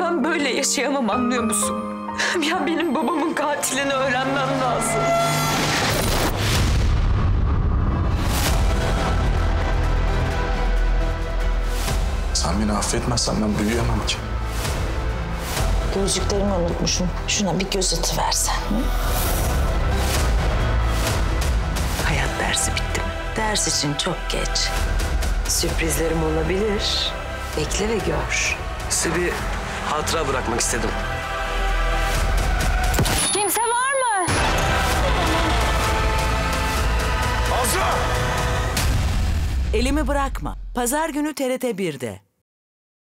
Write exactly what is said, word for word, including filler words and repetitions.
Ben böyle yaşayamam, anlıyor musun? Ya benim babamın katilini öğrenmem lazım. Sen beni affetmezsen ben büyüyemem ki. Gözlüklerimi unutmuşum. Şuna bir göz atıversen. Hı? Hayat dersi bitti mi? Ders için çok geç. Sürprizlerim olabilir. Bekle ve gör. Size bir hatıra bırakmak istedim. Kimse var mı? Azra! Elimi Bırakma. Pazar günü T R T bir'de.